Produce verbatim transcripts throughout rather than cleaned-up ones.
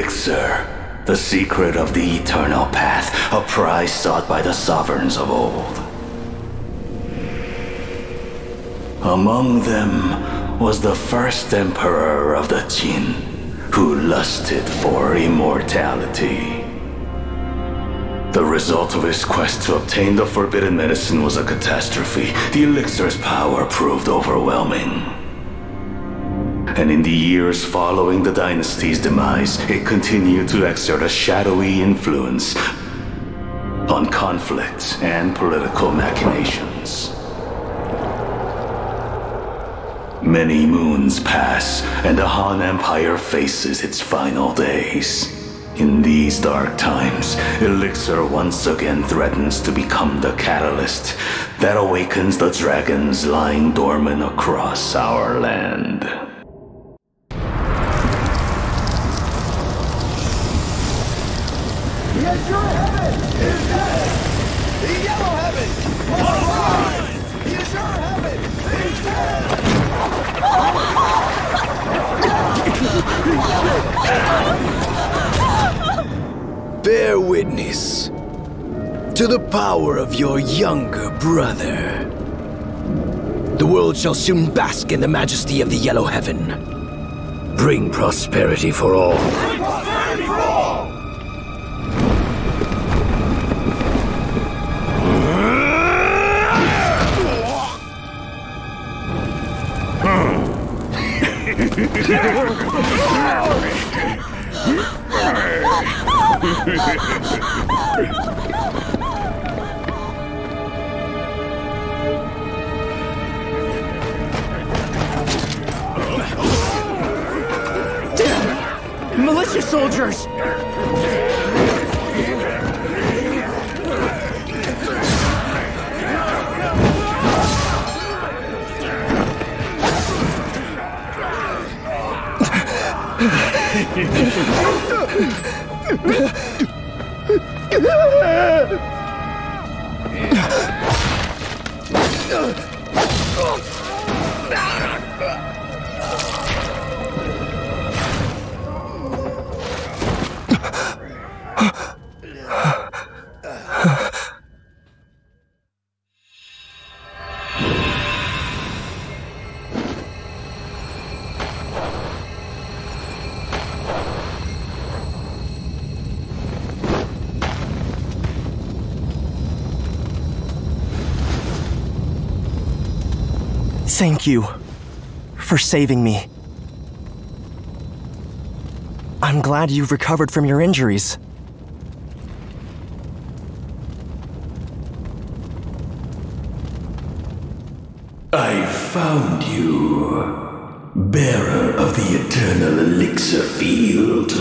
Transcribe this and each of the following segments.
elixir, the secret of the eternal path, a prize sought by the sovereigns of old. Among them was the first emperor of the Qin, who lusted for immortality. The result of his quest to obtain the forbidden medicine was a catastrophe. The elixir's power proved overwhelming. And in the years following the dynasty's demise, it continued to exert a shadowy influence on conflict and political machinations. Many moons pass, and the Han Empire faces its final days. In these dark times, Elixir once again threatens to become the catalyst that awakens the dragons lying dormant across our land. The Azure Heaven is dead! The Yellow Heaven must rise! The Azure Heaven is dead! Bear witness to the power of your younger brother. The world shall soon bask in the majesty of the Yellow Heaven. Bring prosperity for all. Bring prosperity for all! Militia soldiers! Thank you for saving me. I'm glad you've recovered from your injuries. I found you, bearer of the eternal elixir field.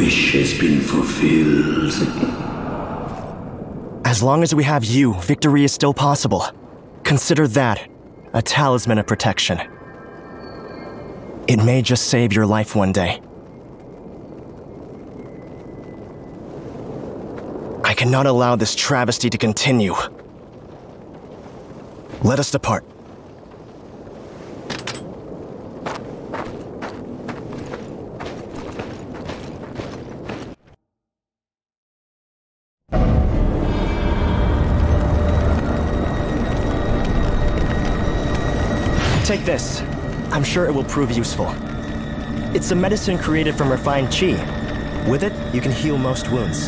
wish has been fulfilled. As long as we have you, victory is still possible. Consider that a talisman of protection. It may just save your life one day. I cannot allow this travesty to continue. Let us depart. Take this. I'm sure it will prove useful. It's a medicine created from refined qi. With it, you can heal most wounds.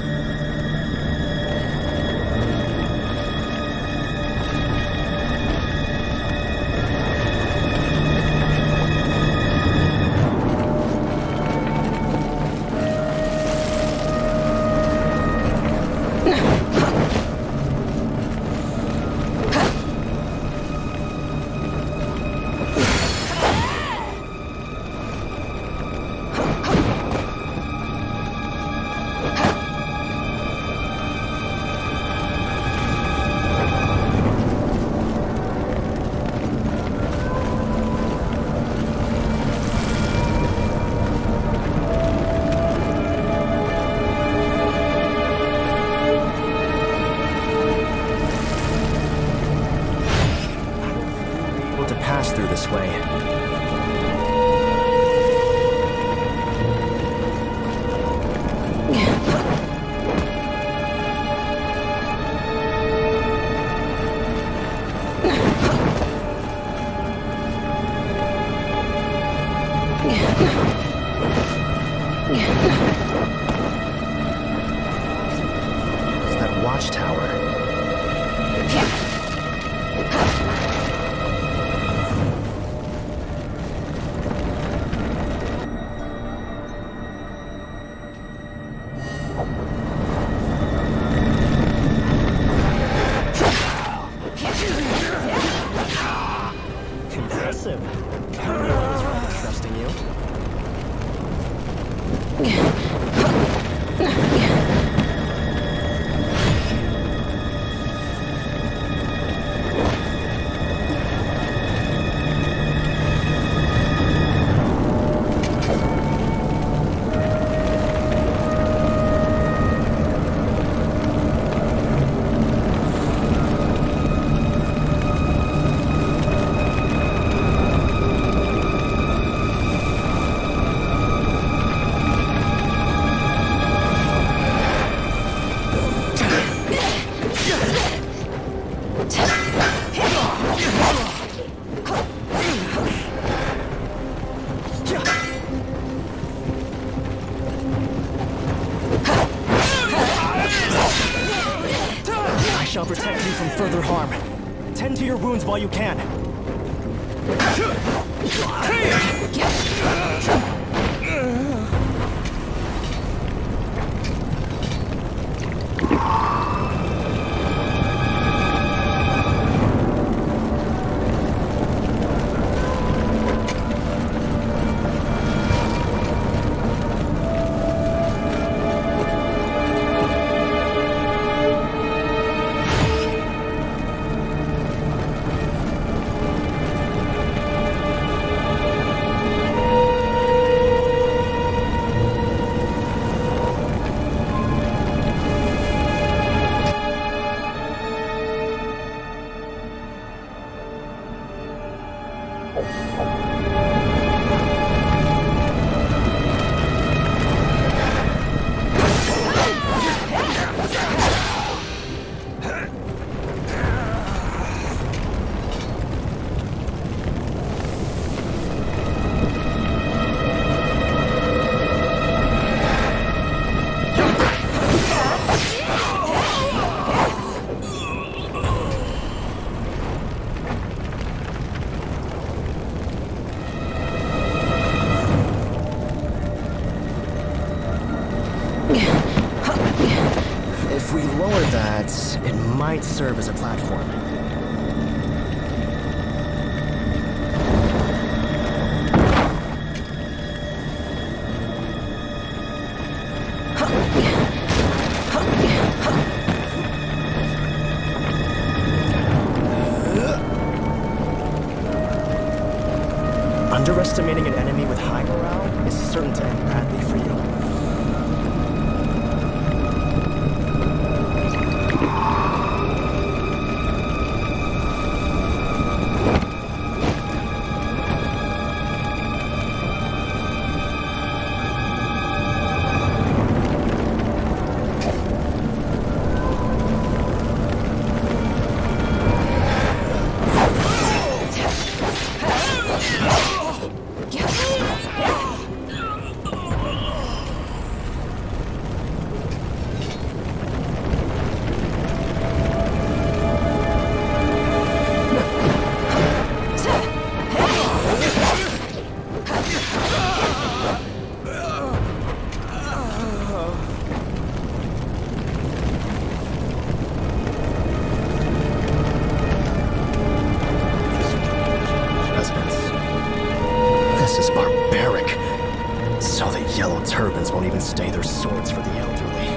Through this way. It's that watchtower. Impressive. I knew I was right in trusting you. I shall protect you from further harm. Tend to your wounds while you can. If we lower that, it might serve as a platform. Underestimating an enemy with high morale is certain to end badly for you. This is barbaric. So the yellow turbans won't even stay their swords for the elderly.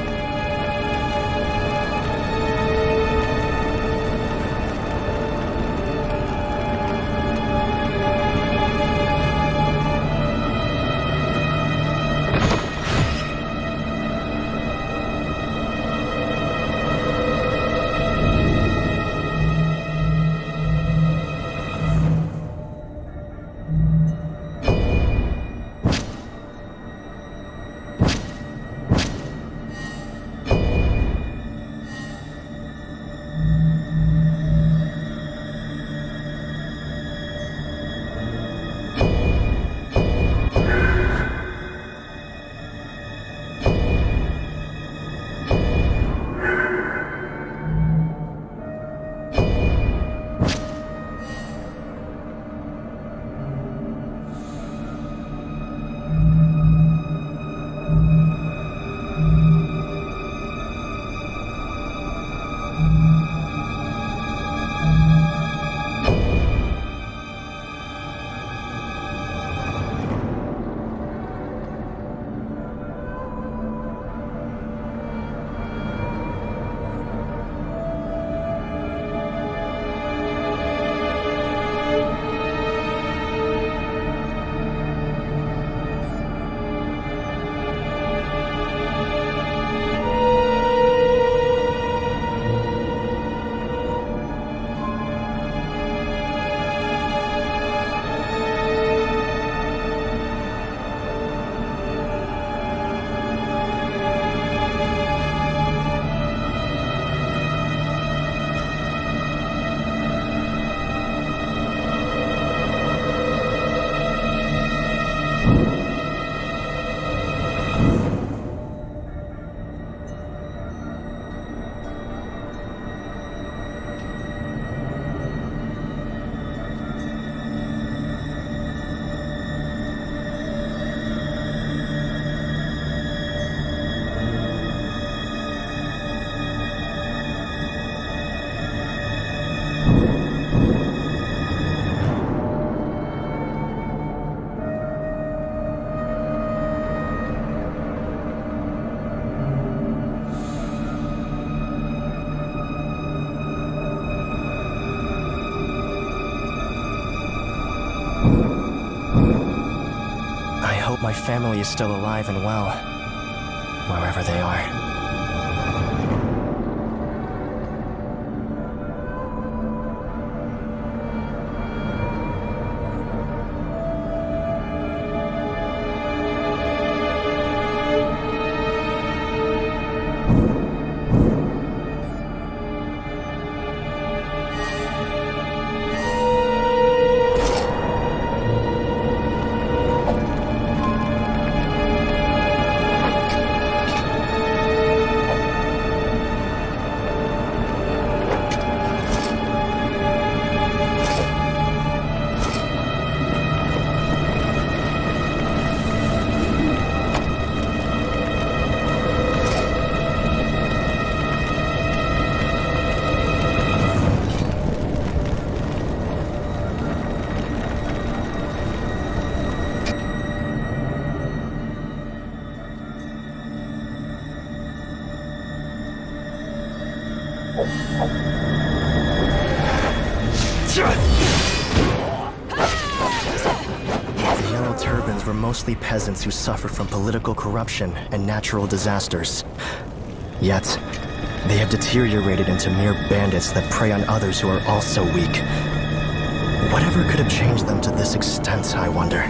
My family is still alive and well, wherever they are. Yellow Turbans were mostly peasants who suffered from political corruption and natural disasters. Yet, they have deteriorated into mere bandits that prey on others who are also weak. Whatever could have changed them to this extent, I wonder?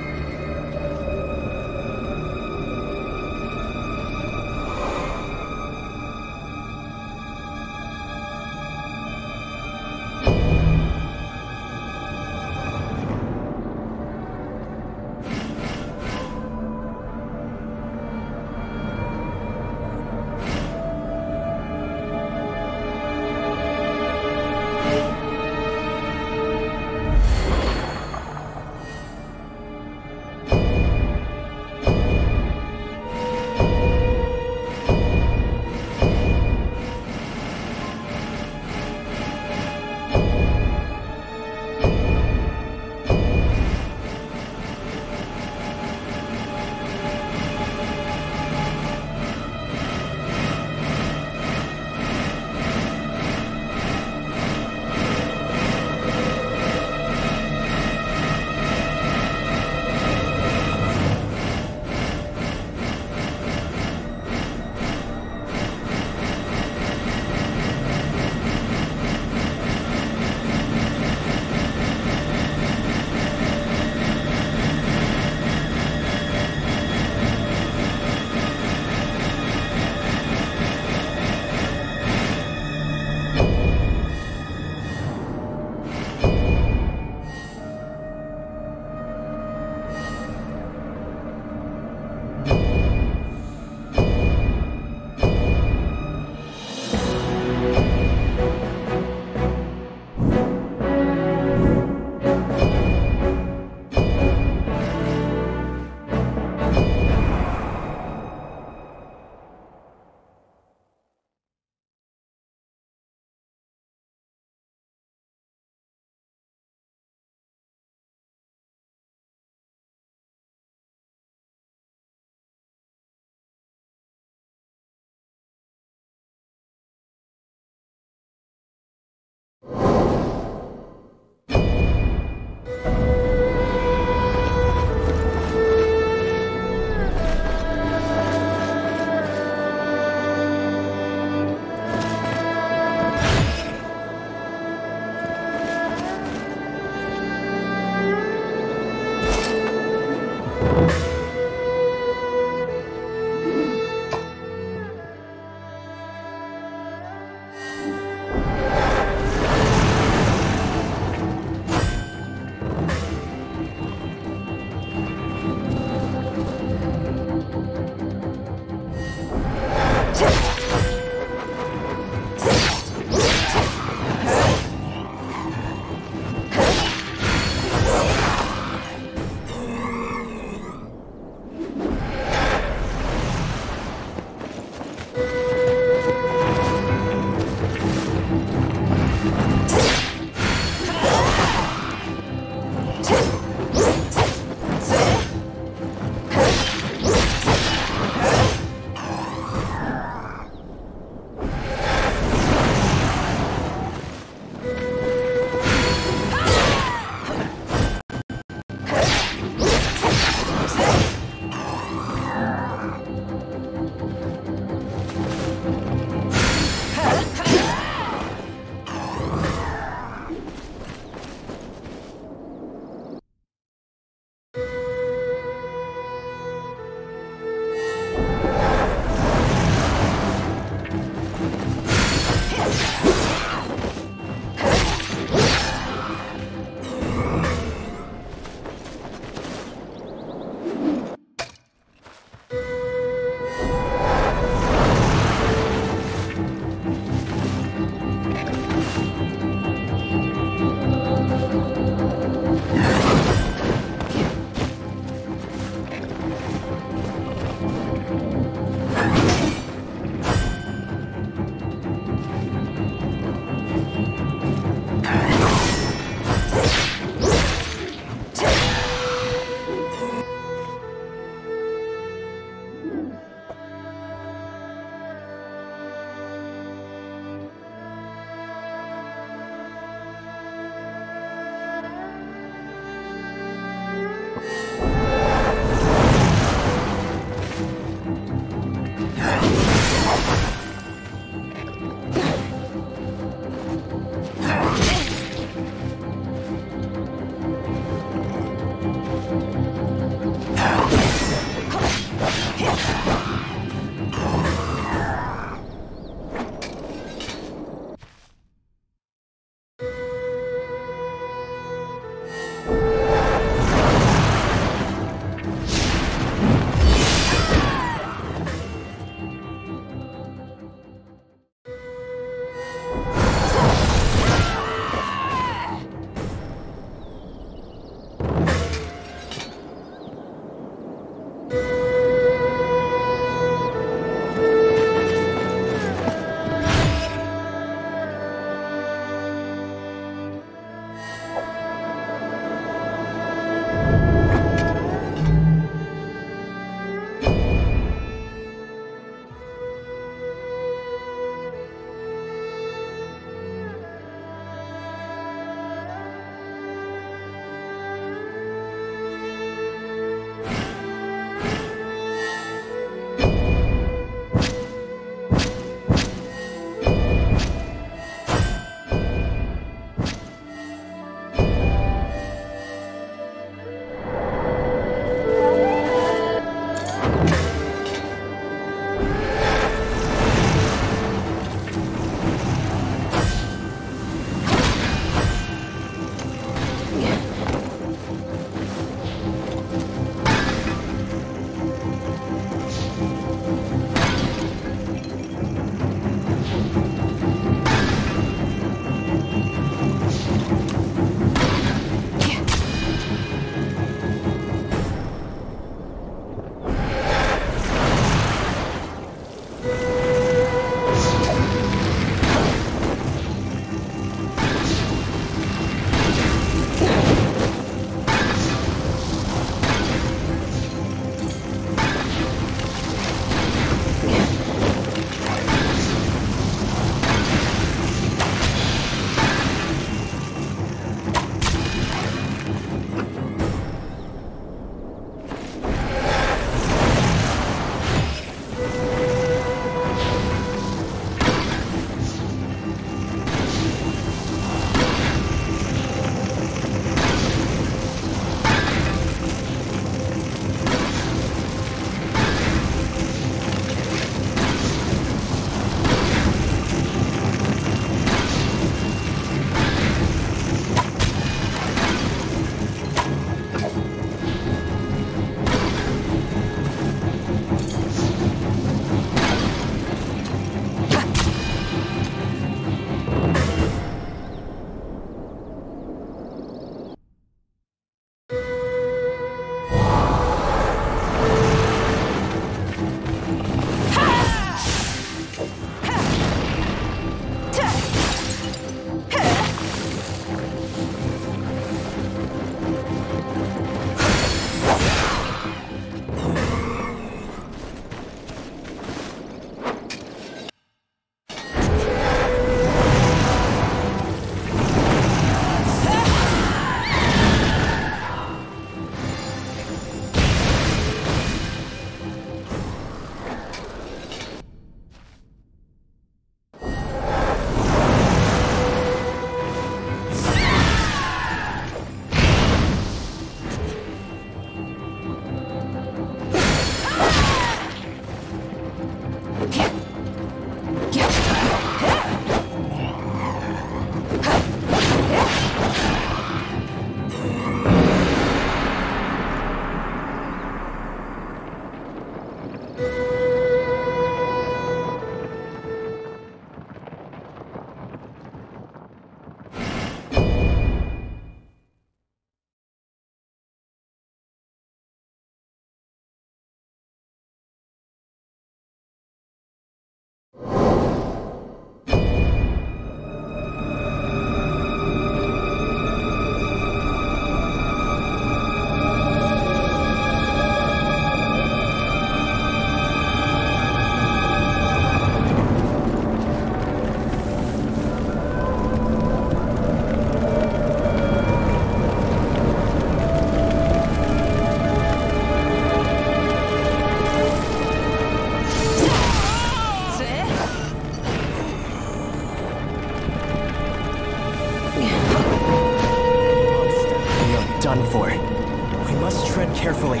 carefully.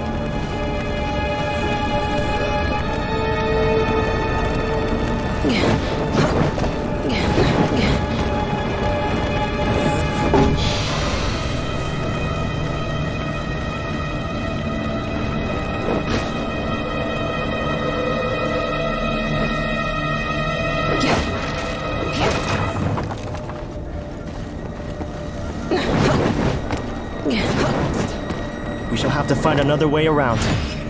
We shall have to find another way around.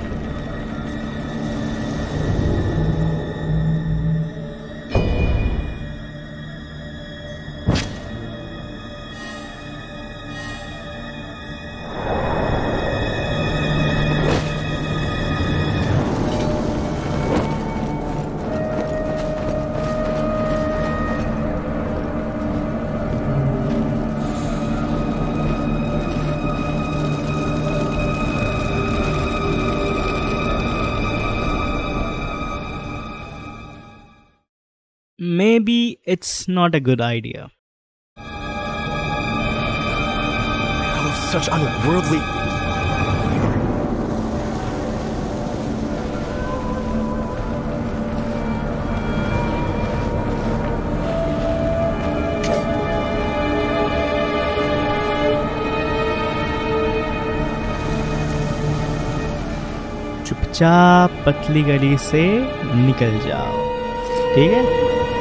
Maybe it's not a good idea. Oh, such unworldly... चुपचाप पतली गली से निकल जाओ, ठीक है?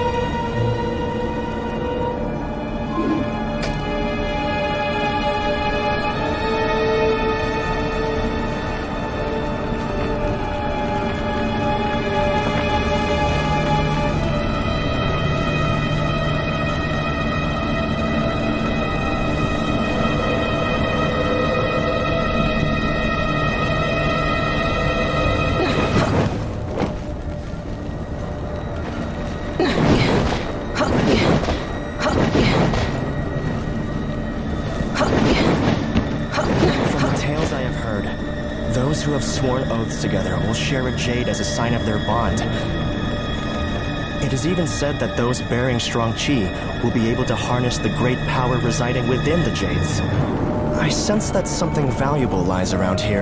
Those who have sworn oaths together will share a jade as a sign of their bond. It is even said that those bearing strong chi will be able to harness the great power residing within the jades. I sense that something valuable lies around here.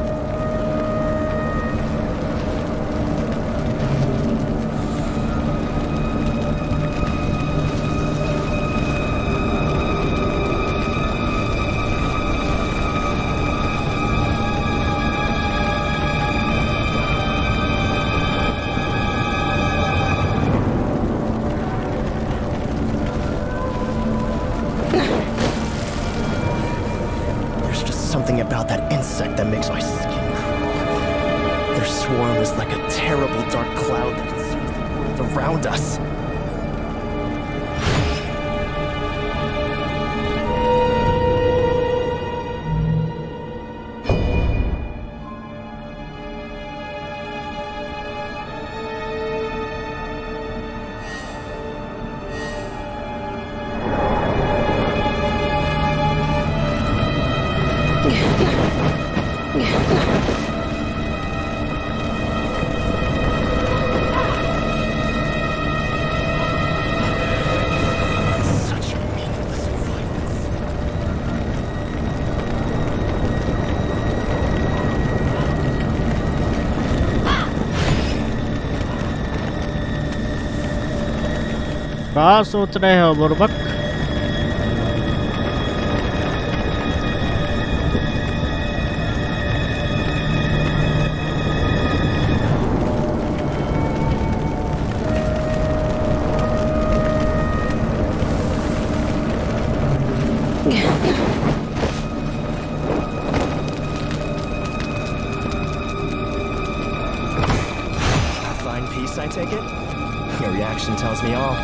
Something about that insect that makes my skin crawl. Their swarm is like a terrible dark cloud that consumes the world around us. क्या सोच रहे हो बुर्बक? Find peace, I take it? Your reaction tells me all.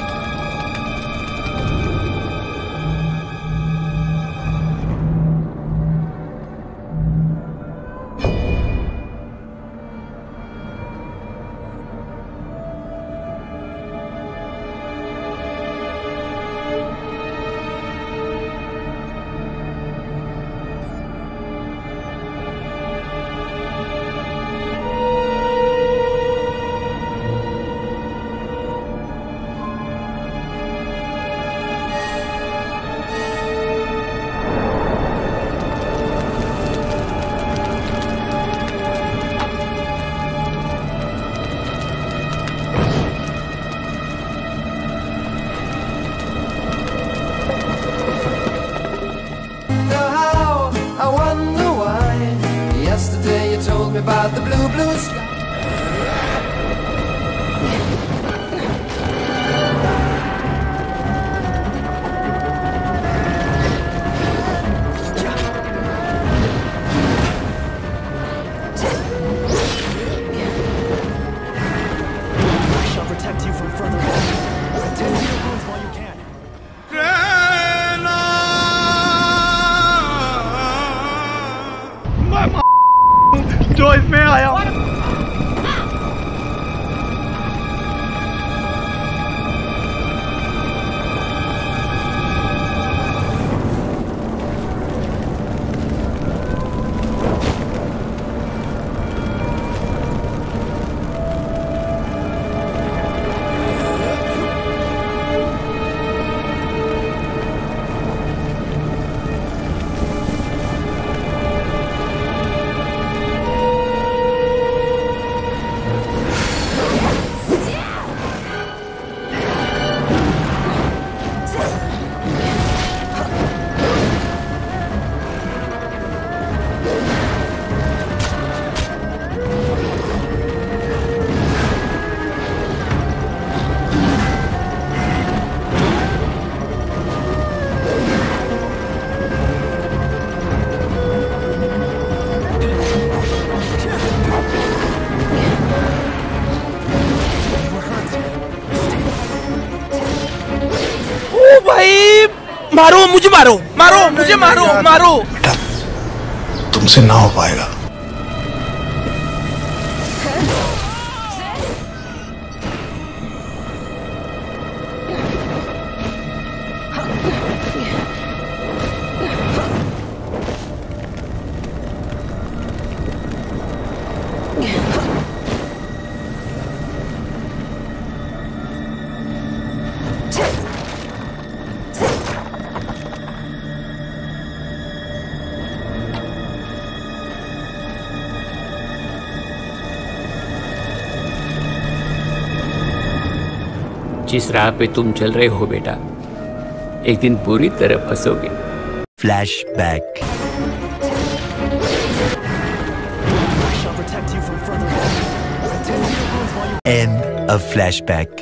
Yesterday you told me about the blue, blue sky. I shall protect you from further harm. Attend to your wounds while you can. जो इसमें आया मारो मुझे मारो मारो मुझे मारो मारो तुमसे ना हो पाएगा। जिस राह पे तुम चल रहे हो बेटा, एक दिन बुरी तरह फंसोगे। Flashback. End of flashback.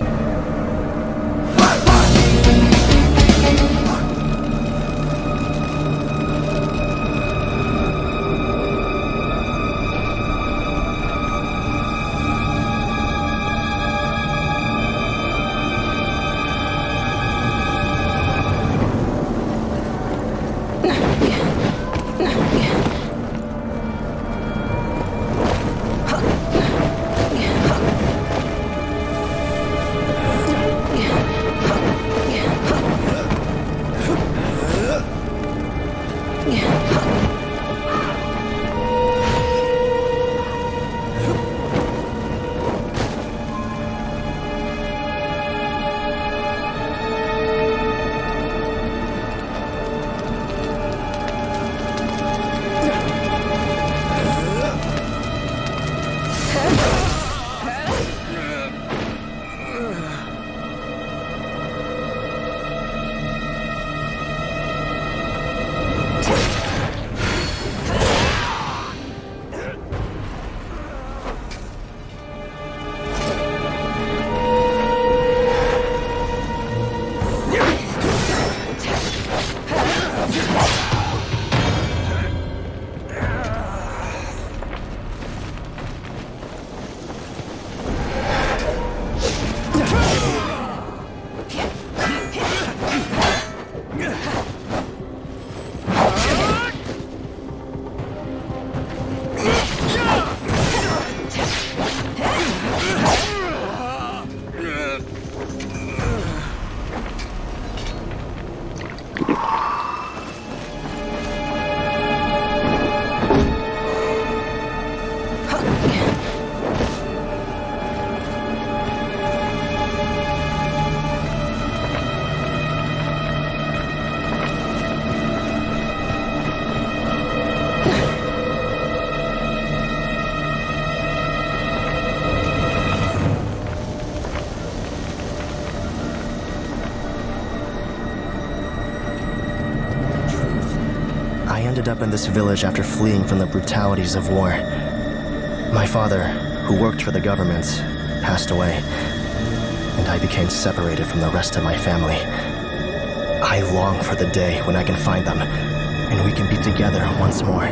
ended up in this village after fleeing from the brutalities of war. My father, who worked for the government, passed away, and I became separated from the rest of my family. I long for the day when I can find them, and we can be together once more.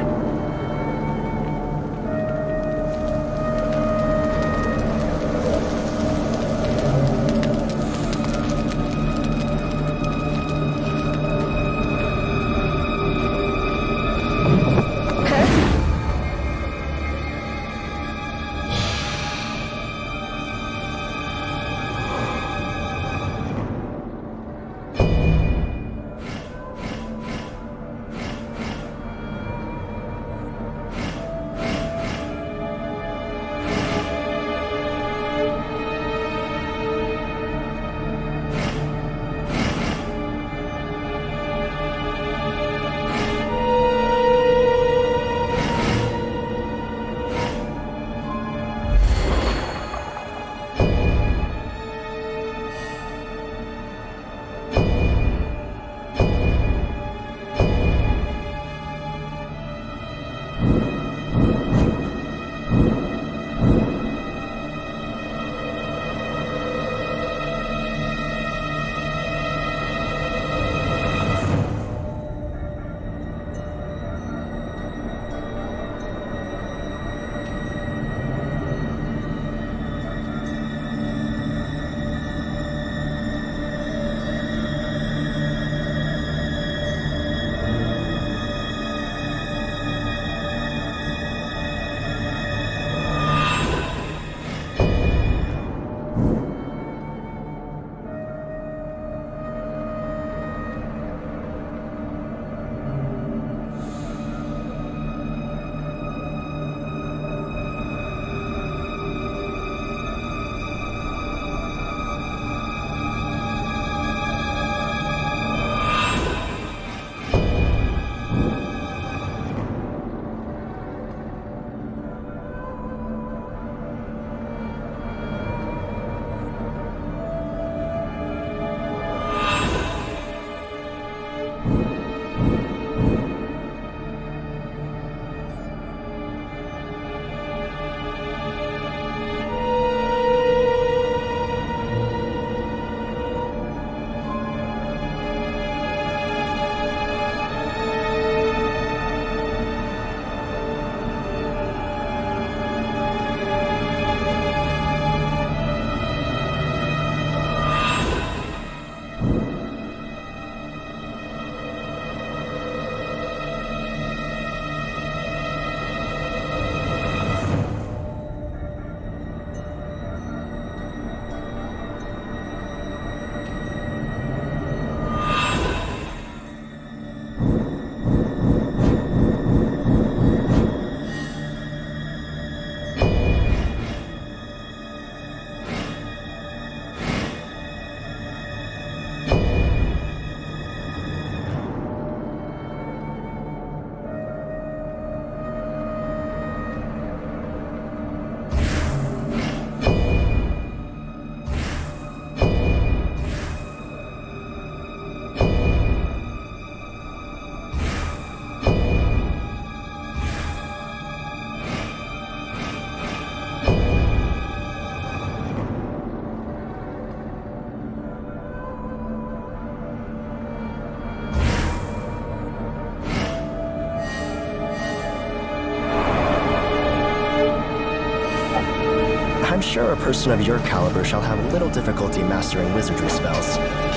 I'm sure a person of your caliber shall have little difficulty mastering wizardry spells.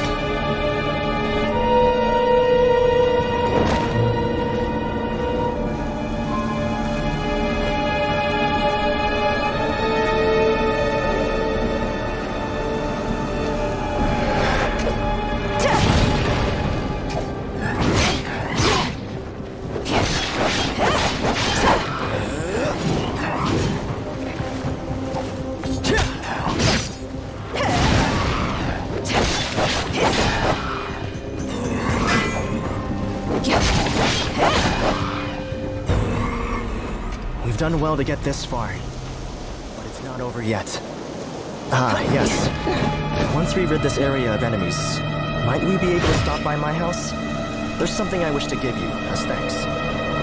We've done well to get this far, but it's not over yet. Ah, yes. Once we rid this area of enemies, might we be able to stop by my house? There's something I wish to give you as thanks.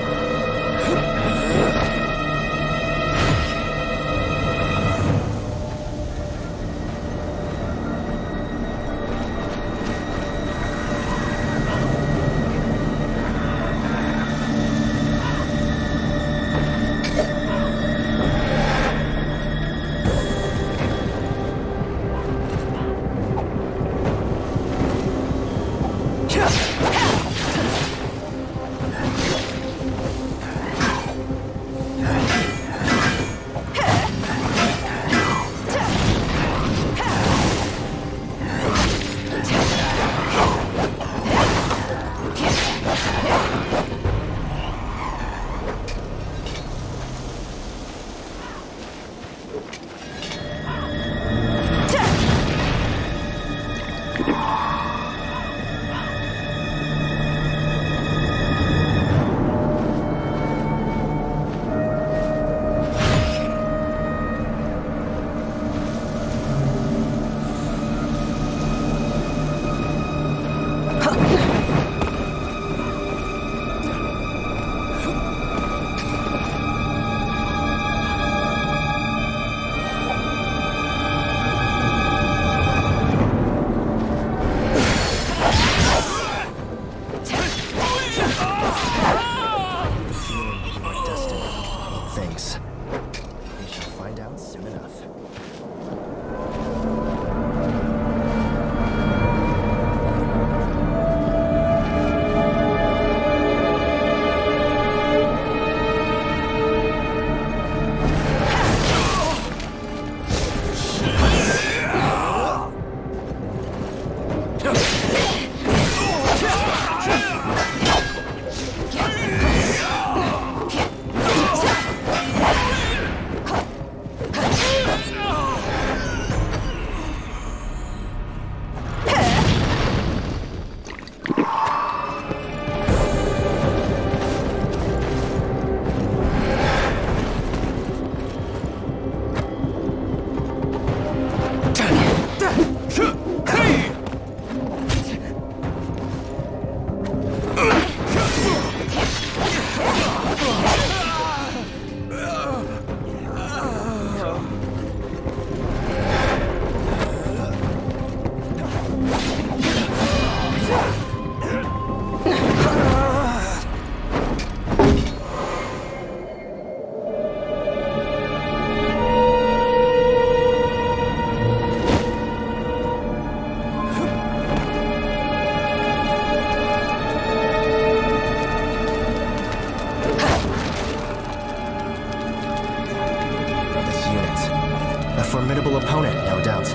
Formidable opponent, no doubt.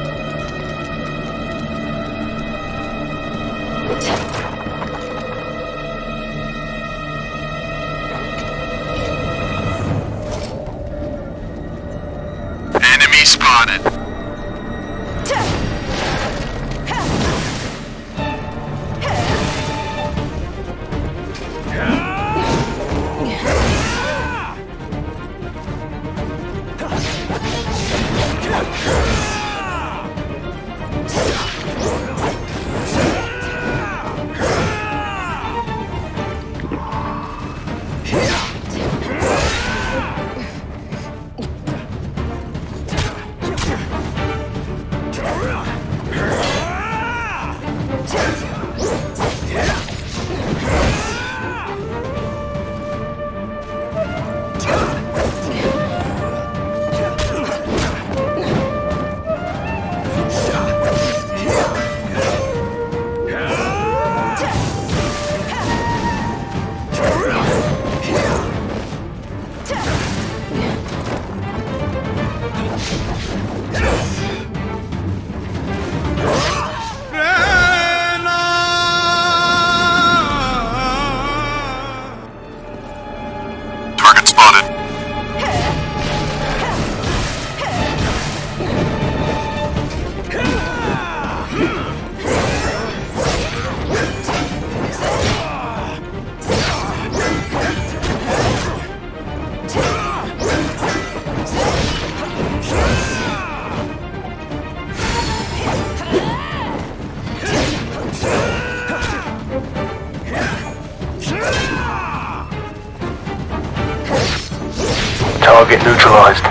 Enemy spotted. Target neutralized.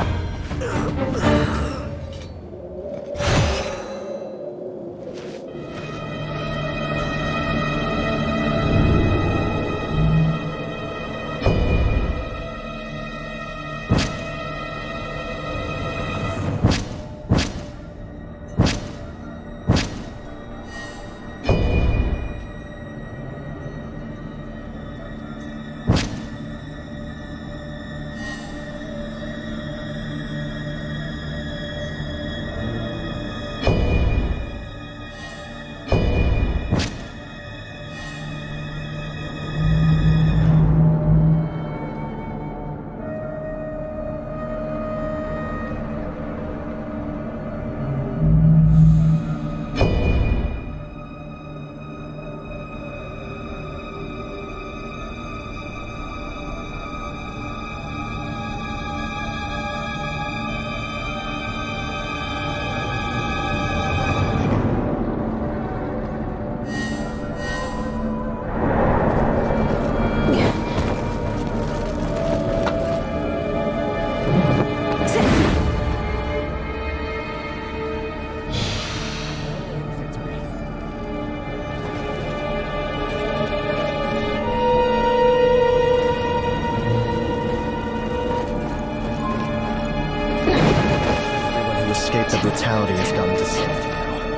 escape the brutality it's gotten to see now.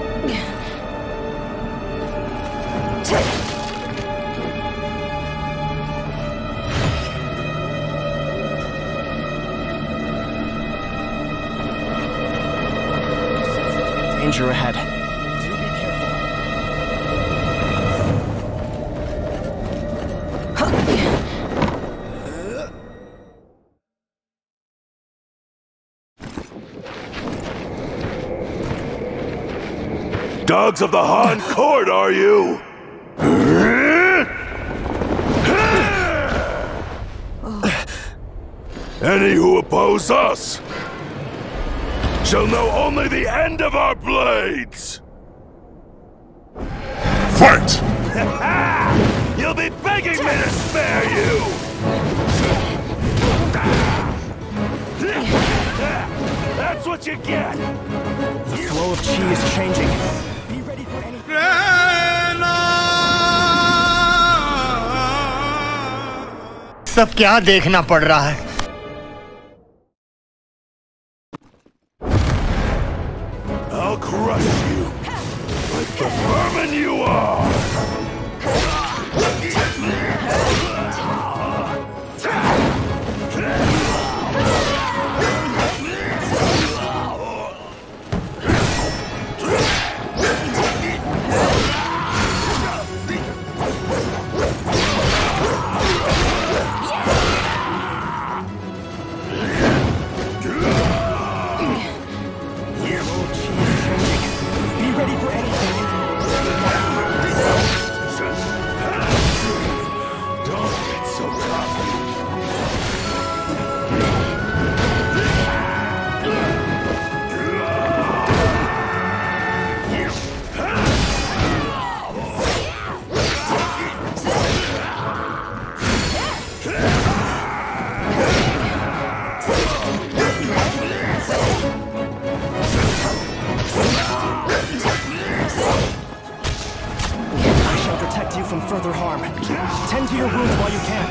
Danger ahead. Do be careful. Dogs of the Han Court, are you? Any who oppose us shall know only the end of our blades! Fight! You'll be begging me to spare you! That's what you get! The flow of chi is changing. Be ready for anything. सब क्या देखना पड़ रहा है? I'll crush you like the vermin you are! Further harm. Tend to your wounds while you can.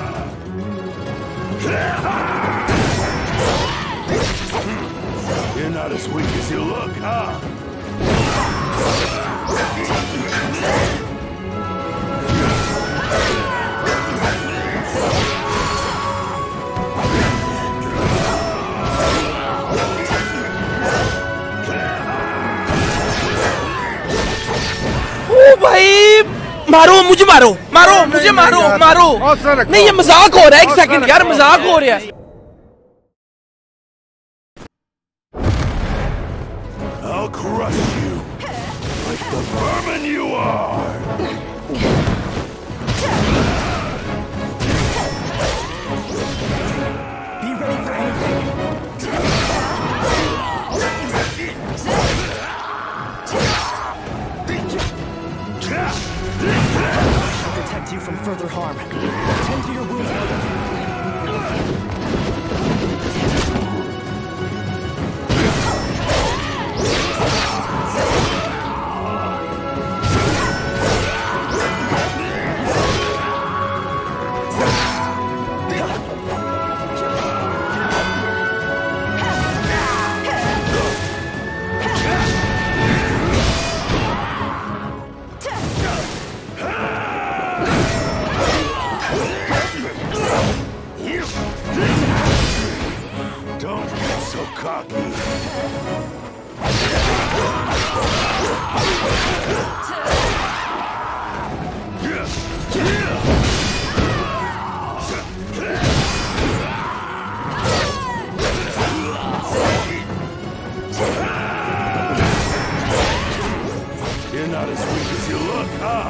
You're not as weak as you look, huh? ओ भाई मारो मुझे मारो मारो मुझे मारो मारो नहीं ये मजाक हो रहा है एक सेकंड यार मजाक हो रहा है I'll crush you like the vermin you are. Be ready for anything. Protect you from further harm. Tend to your wounds. You're not as weak as you look, huh?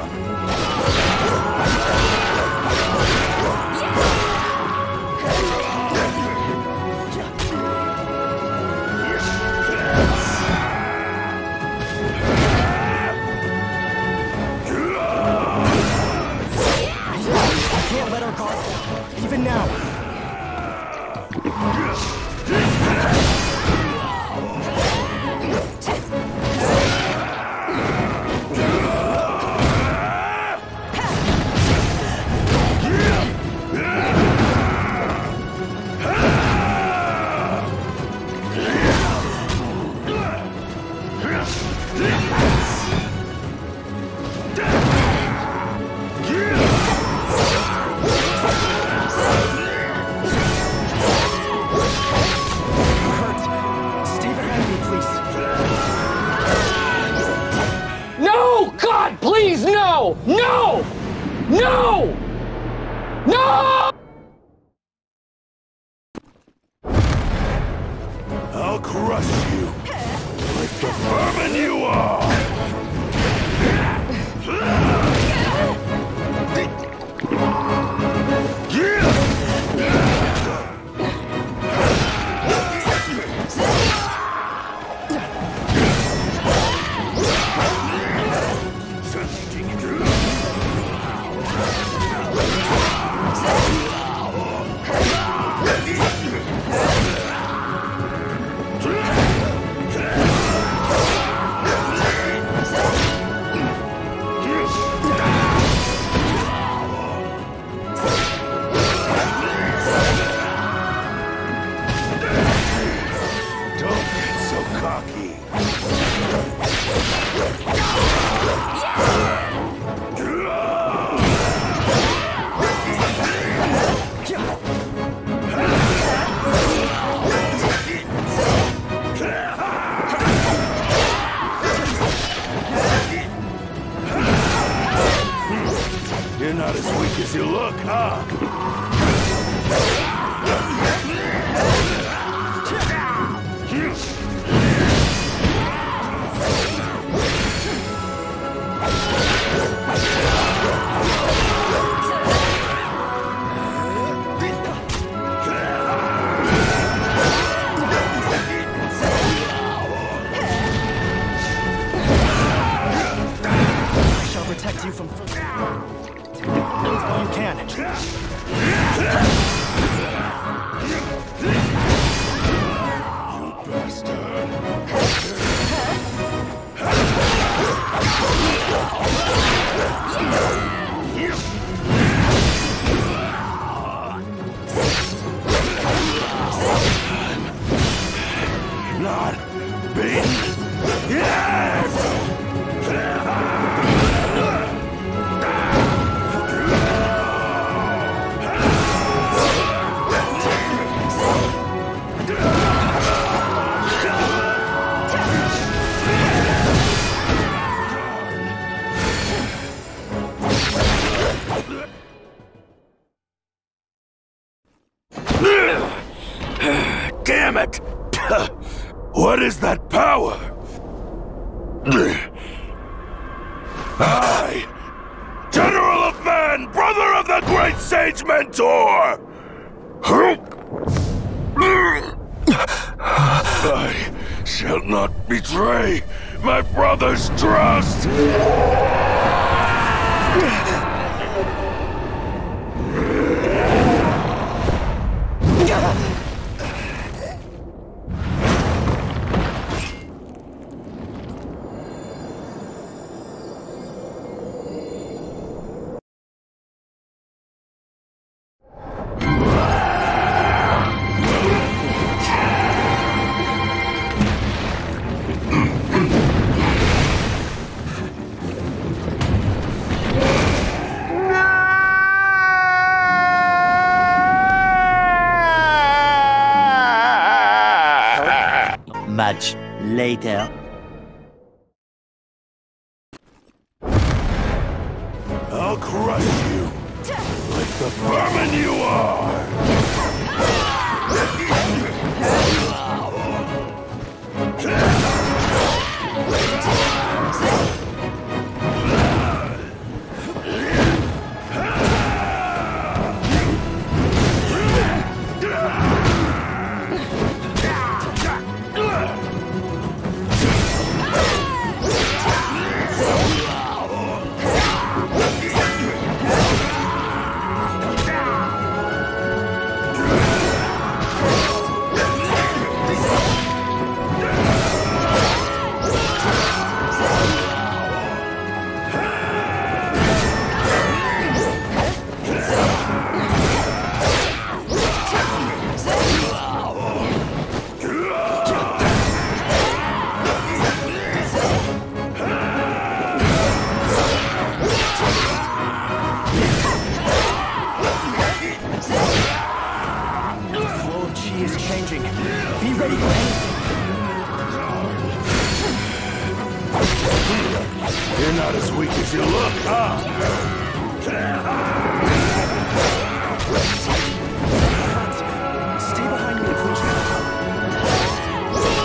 crush you like the vermin you are! You're not as weak as you look, huh? I shall protect you from all you can. You bastard! I'm not beaten yet! Damn it! What is that power? I, General of Man, brother of the great sage Mentor! I shall not betray my brother's trust! Much later. I'll crush you like the vermin you are! You're not as weak as you look, huh? Stay behind me, please.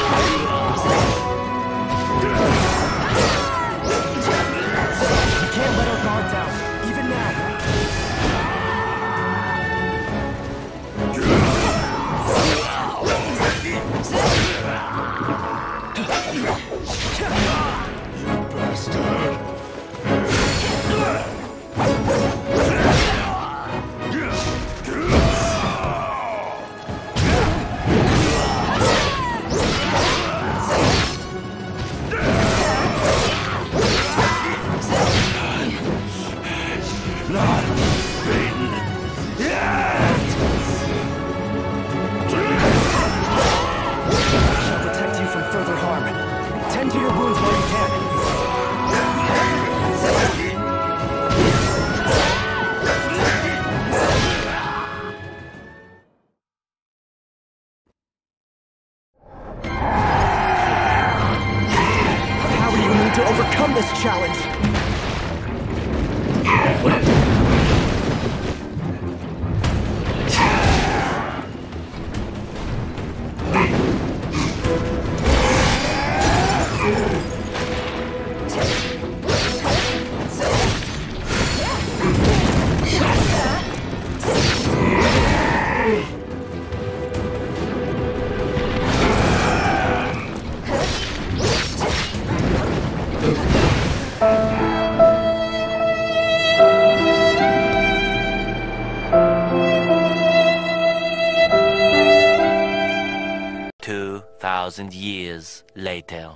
overcome this challenge. Two thousand years later.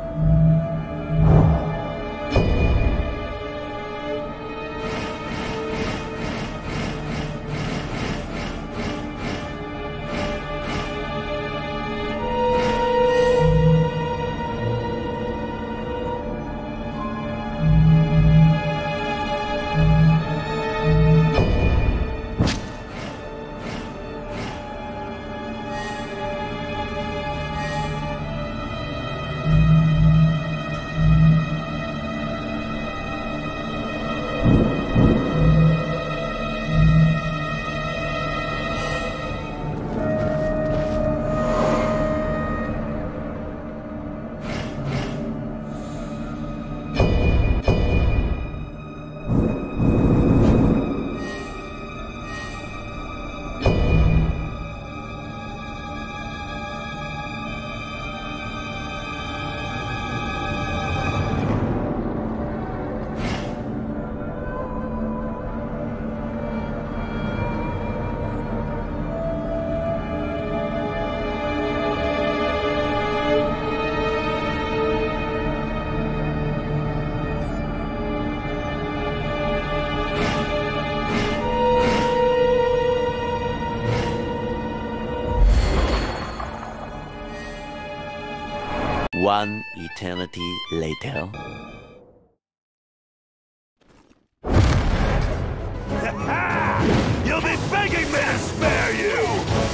One eternity later. You'll be begging me to spare you!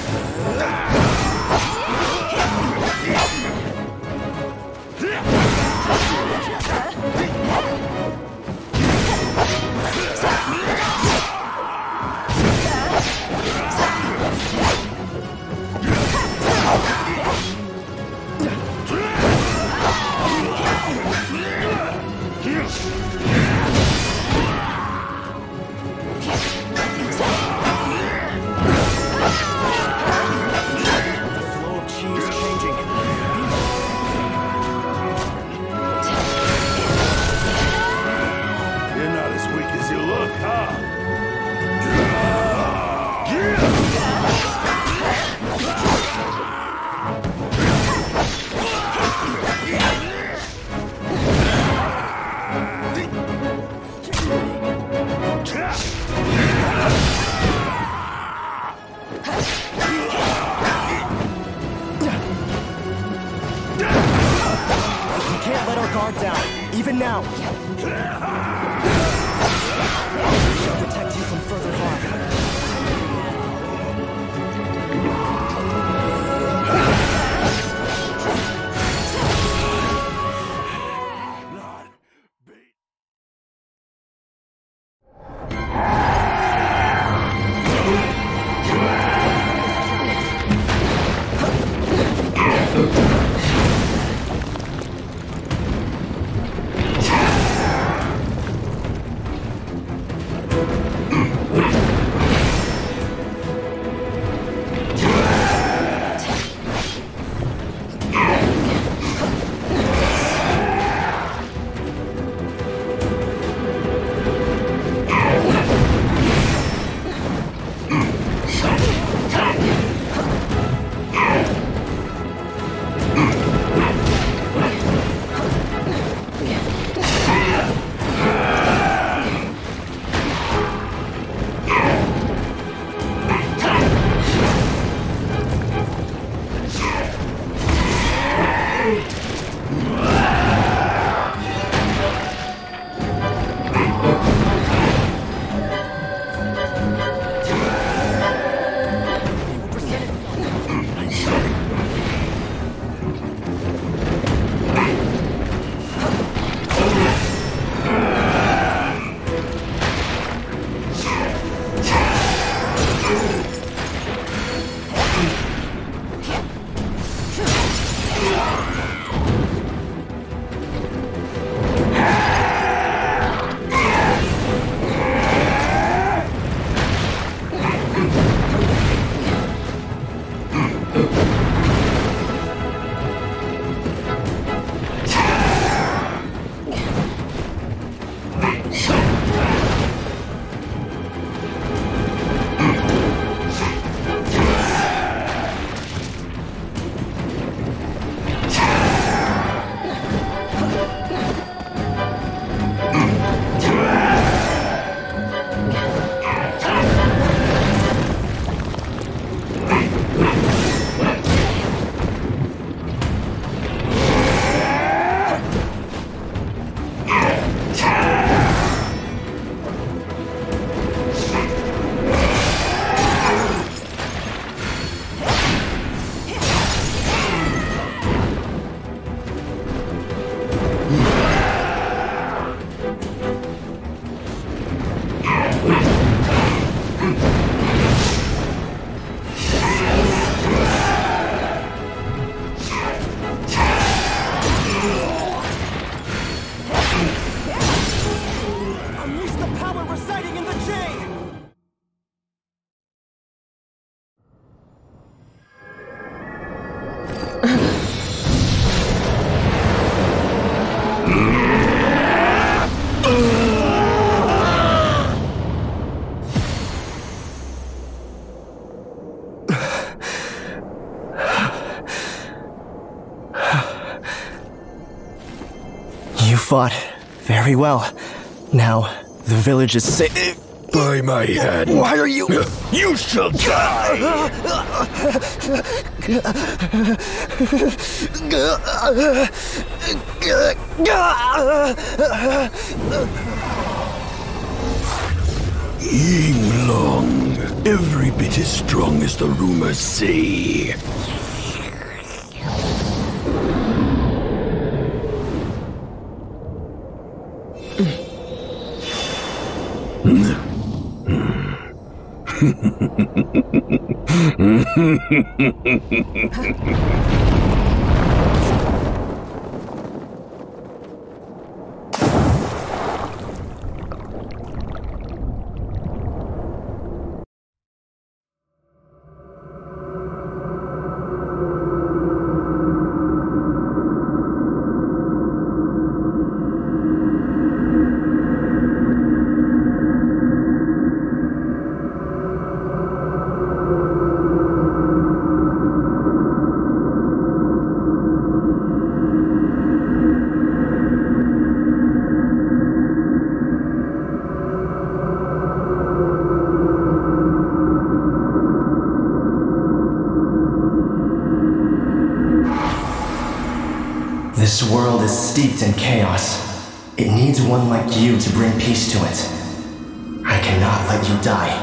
Even now! Protect you from further harm. You fought very well. Now, the village is safe. By my hand. Why are you... You shall die! Ying Long, every bit as strong as the rumors say. This world is steeped in chaos. It needs one like you to bring peace to it. I cannot let you die.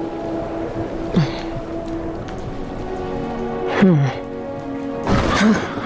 Hmm.